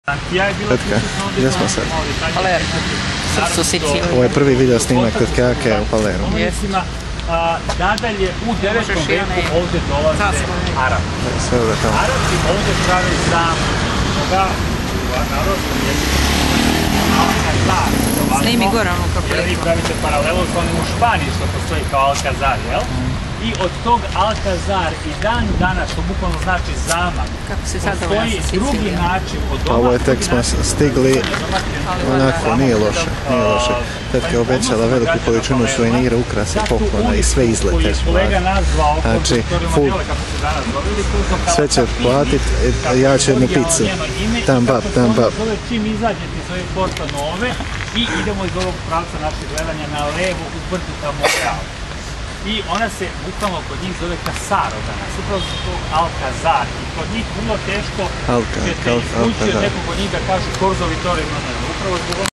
Tetka, gdje smo sad? Palermo, srcu Sicilije. Ovo je prvi video snimak tetke Ake u Palermu. Nadalje, u 9. veku ovdje dolaze Arapi. Sve ovdje tamo. Arapi ovdje pravi zamu. Toga, narod, Alcazar. Snimi gore onu kapelicu. Vi pravite paralelu s onim u Španiji što postoji kao Alcazar, jel? I od tog Alcazar i dan danas, što bukvalno znači zamak, postoji drugi način od doma. Ovo je tek smo stigli, onako, nije loše, nije loše. Tetka je obećala veliku količinu suvenira, ukrase, poklona i sve izlete. Znači, sve će platit, ja ću jednu picu. Tam bab. Čim izađete iz ove Porta Nove i idemo iz ovog pravca našeg gledanja na levo u brdu Moreal. I ona se bukvalno kod njih zove Casaro danas, upravo su to Alcazar. I kod njih vrlo teško ćete iskući od nekog od njih da kažu Corzo Vittorio Emanuele. Upravo zbog